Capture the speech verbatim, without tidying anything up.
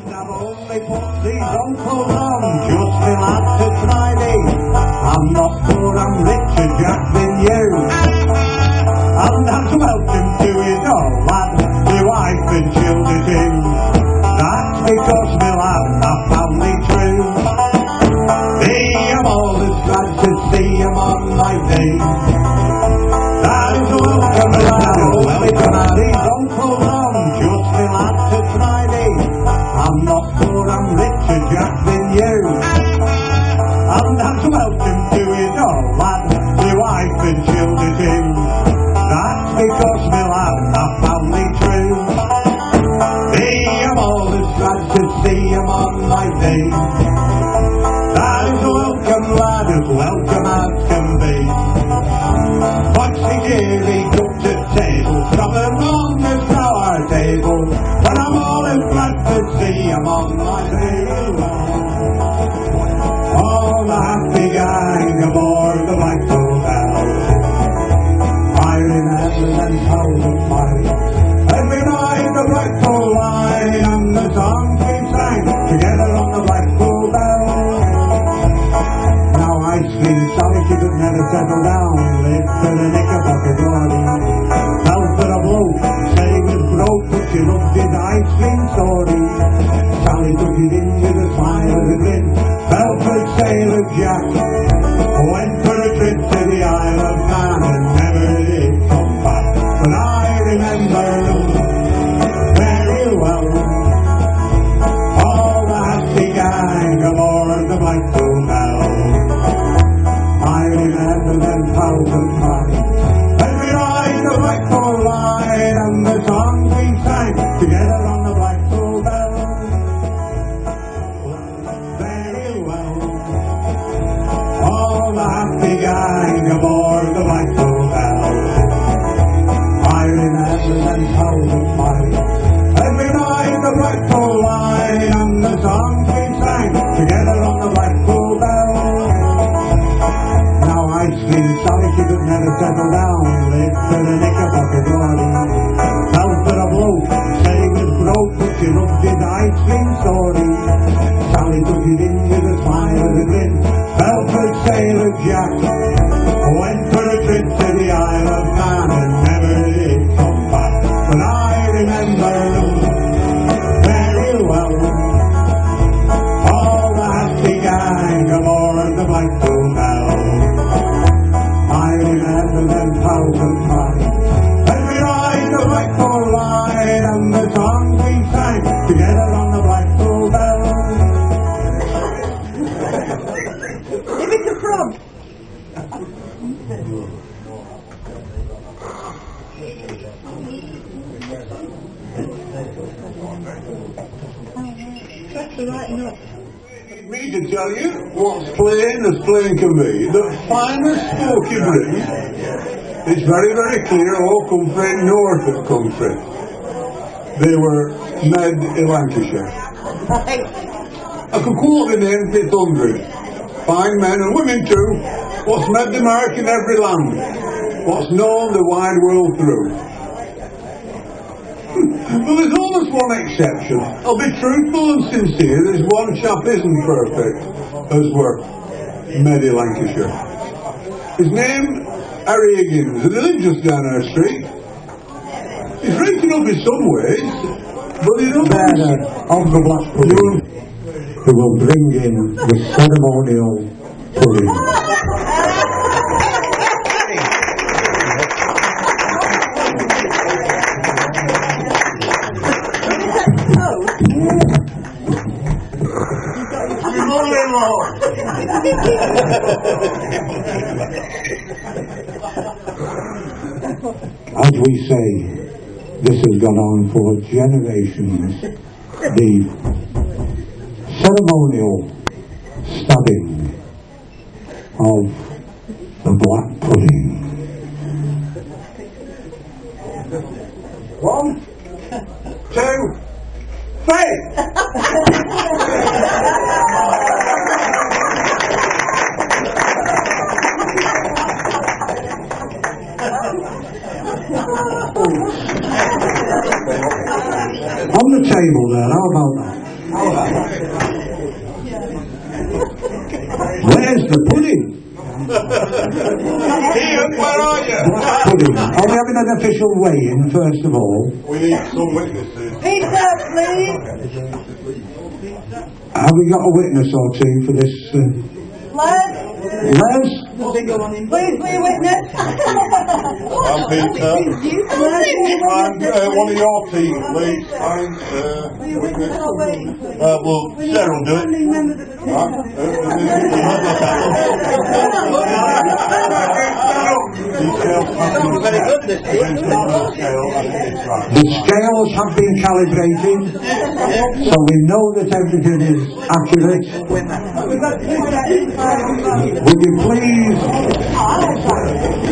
I've only put these uncles on just to lad to try me. I'm not poor, I'm richer Jack than you. And that's welcome to it all, lad, my wife and children too. That's because my lad, my family true. Me, I'm always glad to see him on my day. That is a welcome lad, welcome to these uncles on just to lad to try me. I'm not poor, I'm richer Jack than you. And that's welcome to it all, lad, my wife and children too. That's because my lad, my family true. Me, I'm always glad to see him on my day. That is a welcome lad, as welcome as can be. Foxy Jerry cooked at table, something wrong is now our table. But I'm always glad to see him on my day. All the happy gang aboard the Blackpool Bell, firing heaven and thousand fire. Every night the Blackpool line and the songs we sang together on the Blackpool Bell. Now I scream sorry she could never settle down, lived for the knickerbocker glory. Fell for a bloke, say he was broke, but she loved his ice cream story. Sally took it in with a smile and a grin, fell for Sailor Jack, went for a trip to the Isle of Man and never did come back. But I remember very well all the happy gang aboard the Blackpool Bell. I remember them thousand times, every night the Blackpool line and the songs we sang together on the Blackpool Bell. Very well, all the happy gang aboard the Blackpool Bell. I remember them thousand times, every night the Blackpool line and the songs we sang together on the Blackpool Bell. Now I scream sorry she could never settle down, lived for the knickerbocker glory. Fell for a bloke, say he was broke, but she loved his ice cream story. Sally took it in with a smile and a grin, fell for Sailor Jack, went for a trip to the Isle of Man and never did come back. But I remember very well all the happy gang aboard the Blackpool Bell. I remember them thousand times, every night the Blackpool line and the songs we sang together on the Blackpool Bell. Give it a frog. That's the right note. Me to tell you what's plain as plain can be, the finest smoky breed is very very clear all country north of country. They were made in Lancashire. I could quote the name fifty hundred. Fine men and women too, what's made the mark in every land, what's known the wide world through. But there's always one exception. I'll be truthful and sincere, there's one chap isn't perfect, as were made in Lancashire. His name, Harry Higgins, and he lives just down our street. He's rated up in some ways, but he doesn't... Better of the Blackpool, who will bring in the ceremonial pudding. As we say, this has gone on for generations. The ceremonial studying of the black pudding. One, two, three! On the table there, how about that? Where's the pudding? Ian, where are you? Black pudding. Are we having an official weigh-in first of all? We need some witnesses. Pizza, please. Have we got a witness or two for this? Uh, Les, Les? please be a witness. I'm Peter. Les, be a I'm witness. uh, one of your team, please. I'm uh, Be a witness or wait, please. uh, well, Sarah will do it. Only members of the team. Right. Very good, this is. The scales have been calibrated, so we know that everything is accurate. We've got two seconds. Would you please